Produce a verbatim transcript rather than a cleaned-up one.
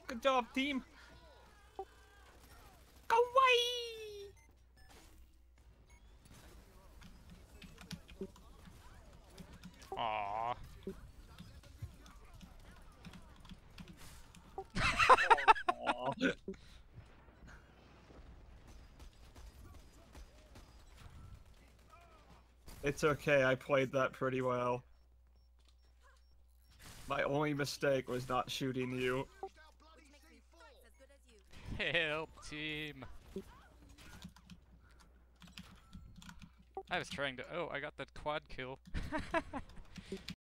Good job, team. Kawaii! Aww. It's okay, I played that pretty well. My only mistake was not shooting you. Help, team. I was trying to. Oh, I got that quad kill.